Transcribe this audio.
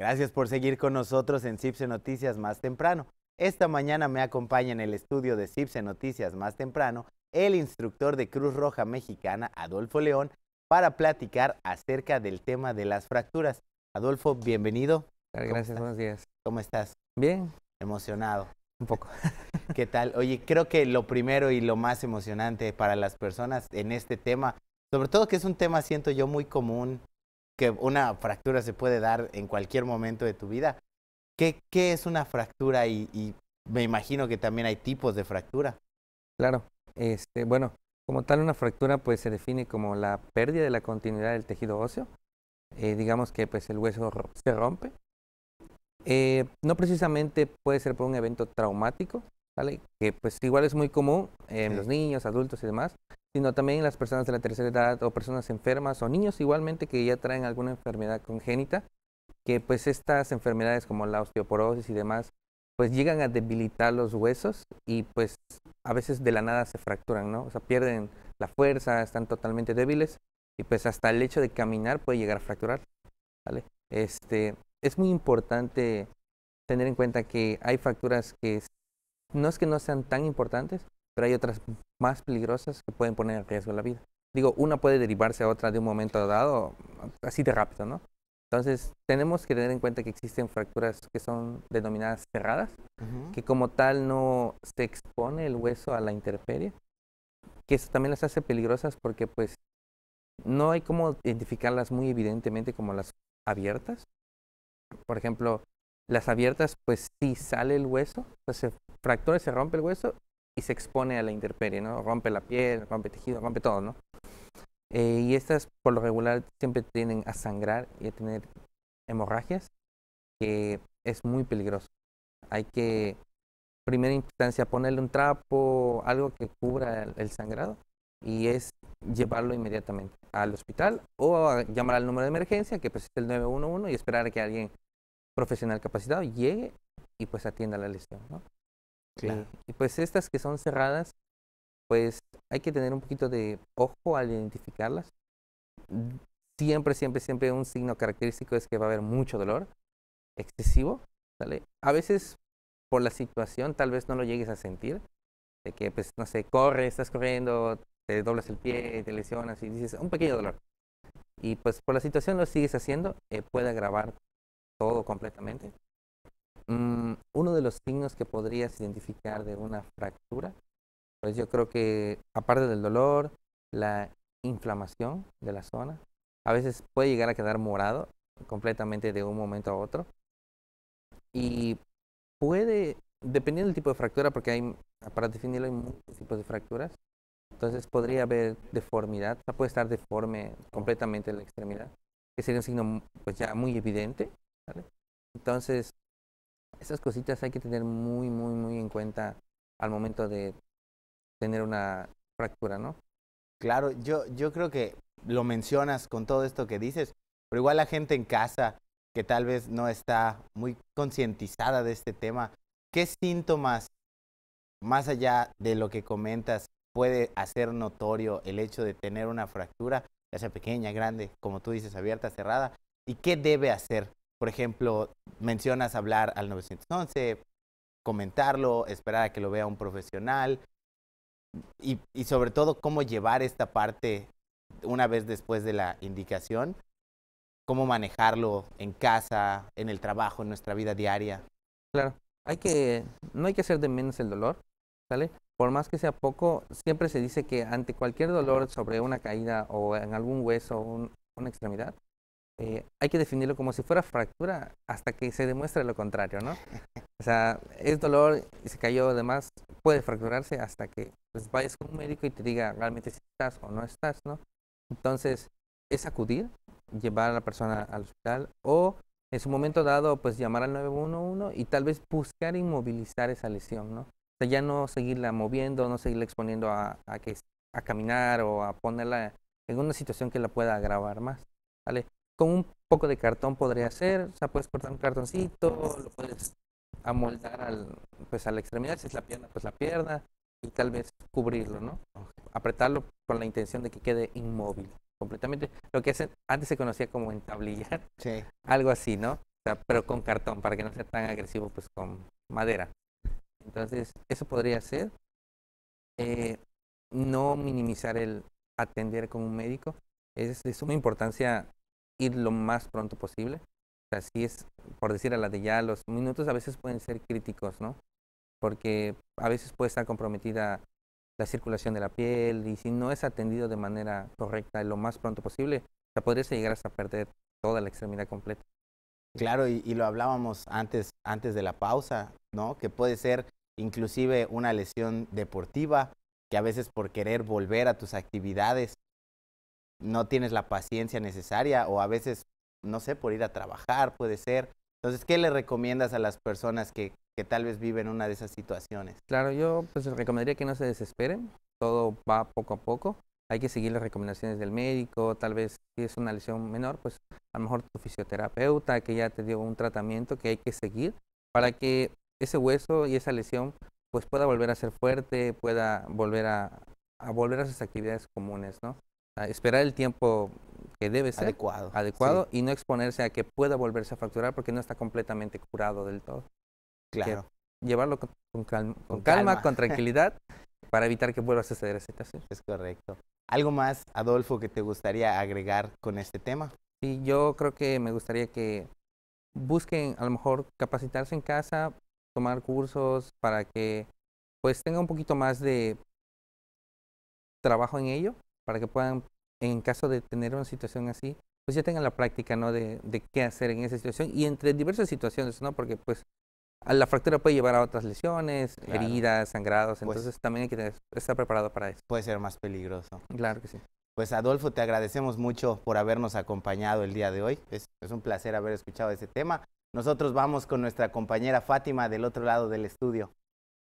Gracias por seguir con nosotros en CIPSE Noticias Más Temprano. Esta mañana me acompaña en el estudio de CIPSE Noticias Más Temprano el instructor de Cruz Roja Mexicana, Adolfo León, para platicar acerca del tema de las fracturas. Adolfo, bienvenido. Gracias, buenos días. ¿Cómo estás? Bien. Emocionado. Un poco. ¿Qué tal? Oye, creo que lo primero y lo más emocionante para las personas en este tema, sobre todo que es un tema, siento yo, muy común, que una fractura se puede dar en cualquier momento de tu vida. ¿Qué es una fractura? Y me imagino que también hay tipos de fractura. Claro. Bueno, como tal una fractura pues se define como la pérdida de la continuidad del tejido óseo. Digamos que pues el hueso se rompe. No precisamente puede ser por un evento traumático, ¿vale? Que pues igual es muy común en los niños, adultos y demás, sino también en las personas de la tercera edad o personas enfermas o niños igualmente que ya traen alguna enfermedad congénita, que pues estas enfermedades como la osteoporosis y demás, pues llegan a debilitar los huesos y pues a veces de la nada se fracturan, ¿no? O sea, pierden la fuerza, están totalmente débiles y pues hasta el hecho de caminar puede llegar a fracturar, ¿vale? Es muy importante tener en cuenta que hay fracturas no es que no sean tan importantes, pero hay otras más peligrosas que pueden poner en riesgo la vida. Digo, una puede derivarse a otra de un momento dado, así de rápido, ¿no? Entonces, tenemos que tener en cuenta que existen fracturas que son denominadas cerradas, que como tal no se expone el hueso a la intemperie, que eso también las hace peligrosas porque pues no hay cómo identificarlas muy evidentemente como las abiertas. Por ejemplo, las abiertas, pues sí sale el hueso, se fractura, se rompe el hueso y se expone a la intemperie, ¿no? Rompe la piel, rompe tejido, rompe todo, ¿no? Y estas, por lo regular, siempre tienden a sangrar y a tener hemorragias, que es muy peligroso. Hay que, en primera instancia, ponerle un trapo, algo que cubra el sangrado, y es llevarlo inmediatamente al hospital o a llamar al número de emergencia, que pues es el 911, y esperar a que alguien profesional capacitado llegue y pues atienda la lesión, ¿no? Claro. Y pues estas que son cerradas, pues hay que tener un poquito de ojo al identificarlas. Siempre un signo característico es que va a haber mucho dolor excesivo, ¿sale? A veces por la situación tal vez no lo llegues a sentir, de que pues no sé, estás corriendo, te doblas el pie, te lesionas y dices un pequeño dolor. Y pues por la situación lo sigues haciendo, puede agravar todo completamente. Uno de los signos que podrías identificar de una fractura, pues yo creo que aparte del dolor, la inflamación de la zona, a veces puede llegar a quedar morado completamente de un momento a otro. Y puede, dependiendo del tipo de fractura, porque para definirlo hay muchos tipos de fracturas, entonces podría haber deformidad, o sea, puede estar deforme completamente la extremidad, que sería un signo pues ya muy evidente, ¿vale? Entonces, esas cositas hay que tener muy en cuenta al momento de tener una fractura, ¿no? Claro, yo creo que lo mencionas con todo esto que dices, pero igual la gente en casa que tal vez no está muy concientizada de este tema, ¿qué síntomas, más allá de lo que comentas, puede hacer notorio el hecho de tener una fractura, ya sea pequeña, grande, como tú dices, abierta, cerrada? ¿Y qué debe hacer? Por ejemplo, mencionas hablar al 911, comentarlo, esperar a que lo vea un profesional y sobre todo cómo llevar esta parte una vez después de la indicación, cómo manejarlo en casa, en el trabajo, en nuestra vida diaria. Claro, no hay que hacer de menos el dolor, ¿sale? Por más que sea poco, siempre se dice que ante cualquier dolor sobre una caída o en algún hueso o una extremidad, hay que definirlo como si fuera fractura hasta que se demuestre lo contrario, ¿no? O sea, es dolor y se cayó, además puede fracturarse hasta que pues, vayas con un médico y te diga realmente si estás o no estás, ¿no? Entonces, es acudir, llevar a la persona al hospital o en su momento dado, pues llamar al 911 y tal vez buscar inmovilizar esa lesión, ¿no? O sea, ya no seguirla moviendo, no seguirla exponiendo a caminar o a ponerla en una situación que la pueda agravar más, ¿vale? Con un poco de cartón podría ser, o sea, puedes cortar un cartoncito, lo puedes amoldar pues a la extremidad, si es la pierna, pues la pierna, y tal vez cubrirlo, ¿no? Apretarlo con la intención de que quede inmóvil completamente. Lo que antes se conocía como entablillar, Sí. algo así, ¿no? sea, pero con cartón, para que no sea tan agresivo, pues con madera. Entonces, eso podría ser. Eh, no minimizar el atender con un médico. Es de suma importancia ir lo más pronto posible. O sea, si es, por decir a la de ya, los minutos a veces pueden ser críticos, ¿no? Porque a veces puede estar comprometida la circulación de la piel y si no es atendido de manera correcta y lo más pronto posible, o sea, podrías llegar hasta perder toda la extremidad completa. Claro, y lo hablábamos antes de la pausa, ¿no? Que puede ser inclusive una lesión deportiva, que a veces por querer volver a tus actividades no tienes la paciencia necesaria o a veces, no sé, por ir a trabajar puede ser. Entonces, ¿qué le recomiendas a las personas que tal vez viven una de esas situaciones? Claro, yo pues les recomendaría que no se desesperen, todo va poco a poco, hay que seguir las recomendaciones del médico, tal vez si es una lesión menor, pues a lo mejor tu fisioterapeuta que ya te dio un tratamiento que hay que seguir para que ese hueso y esa lesión pues pueda volver a ser fuerte, pueda volver a volver a sus actividades comunes, ¿no? A esperar el tiempo que debe ser Adecuado. adecuado Sí, y no exponerse a que pueda volverse a fracturar porque no está completamente curado del todo. Que claro. llevarlo con Con calma, calma. con tranquilidad, para evitar que vuelva a suceder esa situación. Es correcto. ¿Algo más, Adolfo, que te gustaría agregar con este tema? Y yo creo que me gustaría que busquen a lo mejor capacitarse en casa, tomar cursos para que pues tengan un poquito más de trabajo en ello, para que puedan, en caso de tener una situación así, pues ya tengan la práctica, ¿no? De qué hacer en esa situación y entre diversas situaciones, ¿no? Porque pues la fractura puede llevar a otras lesiones, Claro, heridas, sangrados, pues entonces también hay que estar preparado para eso. puede ser más peligroso. Claro que sí. Pues Adolfo, te agradecemos mucho por habernos acompañado el día de hoy. Es un placer haber escuchado ese tema. Nosotros vamos con nuestra compañera Fátima del otro lado del estudio.